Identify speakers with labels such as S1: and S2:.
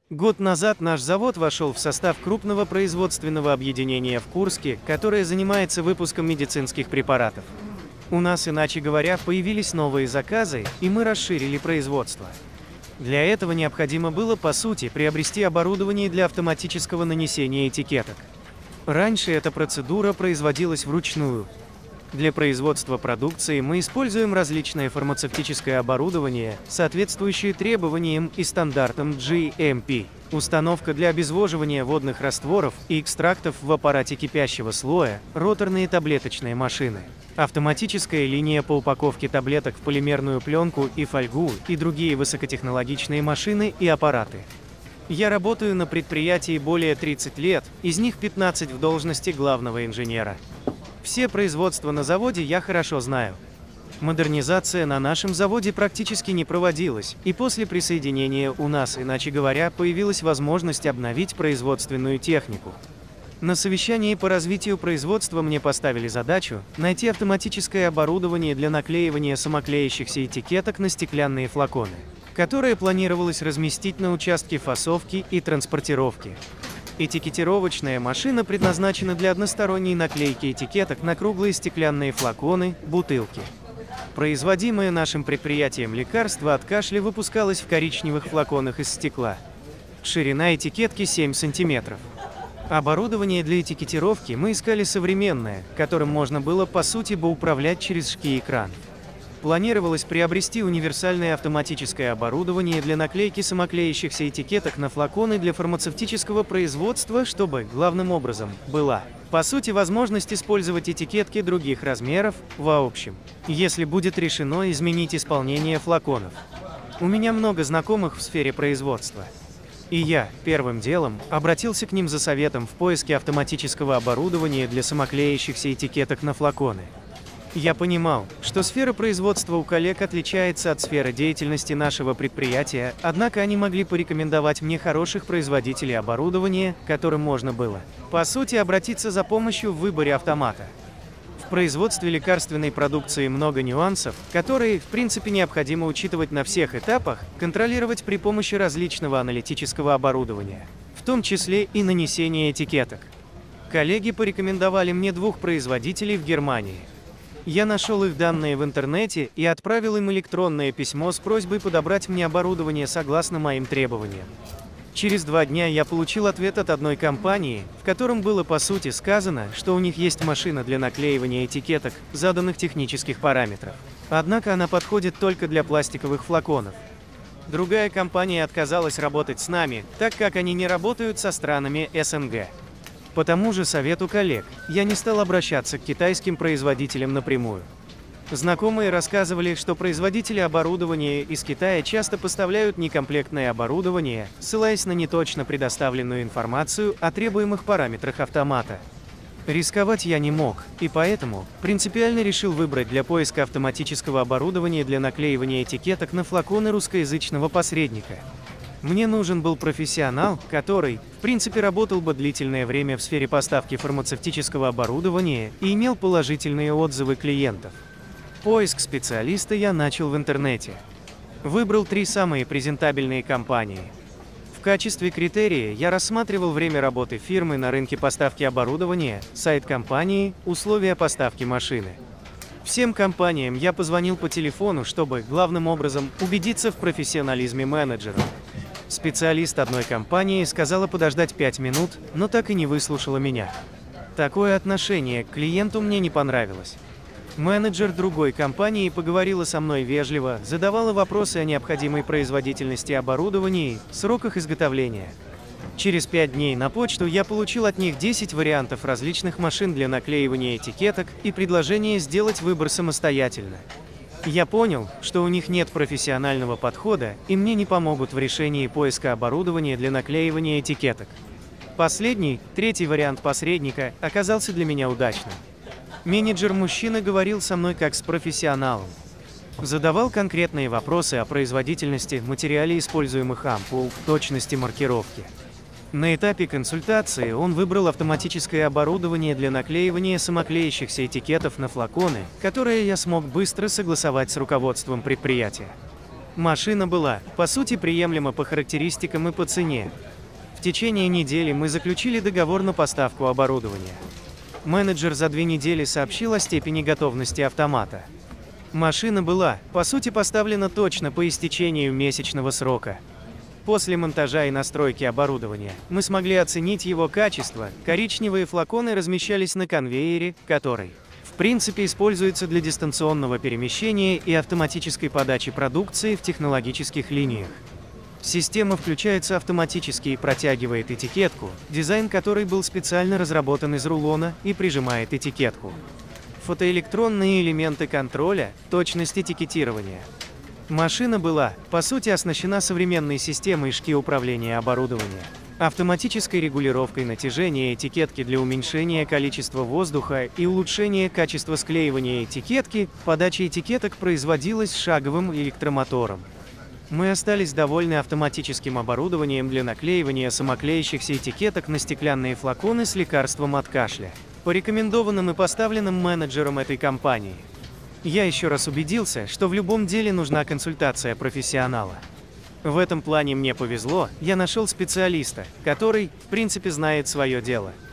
S1: Год назад наш завод вошел в состав крупного производственного объединения в Курске, которое занимается выпуском медицинских препаратов. У нас, иначе говоря, появились новые заказы, и мы расширили производство. Для этого необходимо было, по сути, приобрести оборудование для автоматического нанесения этикеток. Раньше эта процедура производилась вручную. Для производства продукции мы используем различное фармацевтическое оборудование, соответствующее требованиям и стандартам GMP. Установка для обезвоживания водных растворов и экстрактов в аппарате кипящего слоя, роторные таблеточные машины. Автоматическая линия по упаковке таблеток в полимерную пленку и фольгу и другие высокотехнологичные машины и аппараты. Я работаю на предприятии более 30 лет, из них 15 в должности главного инженера. Все производства на заводе я хорошо знаю. Модернизация на нашем заводе практически не проводилась, и после присоединения у нас, иначе говоря, появилась возможность обновить производственную технику. На совещании по развитию производства мне поставили задачу найти автоматическое оборудование для наклеивания самоклеящихся этикеток на стеклянные флаконы, которое планировалось разместить на участке фасовки и транспортировки. Этикетировочная машина предназначена для односторонней наклейки этикеток на круглые стеклянные флаконы, бутылки. Производимое нашим предприятием лекарство от кашля выпускалось в коричневых флаконах из стекла. Ширина этикетки 7 см. Оборудование для этикетировки мы искали современное, которым можно было, по сути, управлять через ШКИ-экран. Планировалось приобрести универсальное автоматическое оборудование для наклейки самоклеящихся этикеток на флаконы для фармацевтического производства, чтобы, главным образом, была, по сути, возможность использовать этикетки других размеров, в общем, если будет решено изменить исполнение флаконов. У меня много знакомых в сфере производства. И я, первым делом, обратился к ним за советом в поиске автоматического оборудования для самоклеящихся этикеток на флаконы. Я понимал, что сфера производства у коллег отличается от сферы деятельности нашего предприятия, однако они могли порекомендовать мне хороших производителей оборудования, к которым можно было, по сути, обратиться за помощью в выборе автомата. В производстве лекарственной продукции много нюансов, которые, в принципе, необходимо учитывать на всех этапах, контролировать при помощи различного аналитического оборудования, в том числе и нанесения этикеток. Коллеги порекомендовали мне двух производителей в Германии. Я нашел их данные в интернете и отправил им электронное письмо с просьбой подобрать мне оборудование согласно моим требованиям. Через 2 дня я получил ответ от одной компании, в котором было по сути сказано, что у них есть машина для наклеивания этикеток, заданных технических параметров. Однако она подходит только для пластиковых флаконов. Другая компания отказалась работать с нами, так как они не работают со странами СНГ. По тому же совету коллег, я не стал обращаться к китайским производителям напрямую. Знакомые рассказывали, что производители оборудования из Китая часто поставляют некомплектное оборудование, ссылаясь на неточно предоставленную информацию о требуемых параметрах автомата. Рисковать я не мог, и поэтому принципиально решил выбрать для поиска автоматического оборудования для наклеивания этикеток на флаконы русскоязычного посредника. Мне нужен был профессионал, который, в принципе, работал бы длительное время в сфере поставки фармацевтического оборудования и имел положительные отзывы клиентов. Поиск специалиста я начал в интернете. Выбрал 3 самые презентабельные компании. В качестве критерия я рассматривал время работы фирмы на рынке поставки оборудования, сайт компании, условия поставки машины. Всем компаниям я позвонил по телефону, чтобы, главным образом, убедиться в профессионализме менеджера. Специалист одной компании сказала подождать 5 минут, но так и не выслушала меня. Такое отношение к клиенту мне не понравилось. Менеджер другой компании поговорила со мной вежливо, задавала вопросы о необходимой производительности оборудования и сроках изготовления. Через 5 дней на почту я получил от них 10 вариантов различных машин для наклеивания этикеток и предложение сделать выбор самостоятельно. Я понял, что у них нет профессионального подхода, и мне не помогут в решении поиска оборудования для наклеивания этикеток. Последний, 3-й вариант посредника, оказался для меня удачным. Менеджер-мужчина говорил со мной как с профессионалом. Задавал конкретные вопросы о производительности, материале используемых ампул, точности маркировки. На этапе консультации он выбрал автоматическое оборудование для наклеивания самоклеящихся этикетов на флаконы, которое я смог быстро согласовать с руководством предприятия. Машина была, по сути, приемлема по характеристикам и по цене. В течение недели мы заключили договор на поставку оборудования. Менеджер за 2 недели сообщил о степени готовности автомата. Машина была, по сути, поставлена точно по истечению месячного срока. После монтажа и настройки оборудования мы смогли оценить его качество. Коричневые флаконы размещались на конвейере, который, в принципе, используется для дистанционного перемещения и автоматической подачи продукции в технологических линиях. Система включается автоматически и протягивает этикетку, дизайн которой был специально разработан из рулона, и прижимает этикетку. Фотоэлектронные элементы контроля, точность этикетирования. Машина была, по сути, оснащена современной системой шки управления оборудования, автоматической регулировкой натяжения этикетки для уменьшения количества воздуха и улучшения качества склеивания этикетки. Подача этикеток производилась шаговым электромотором. Мы остались довольны автоматическим оборудованием для наклеивания самоклеящихся этикеток на стеклянные флаконы с лекарством от кашля, порекомендованным и поставленным менеджером этой компании. Я еще раз убедился, что в любом деле нужна консультация профессионала. В этом плане мне повезло, я нашел специалиста, который, в принципе, знает свое дело.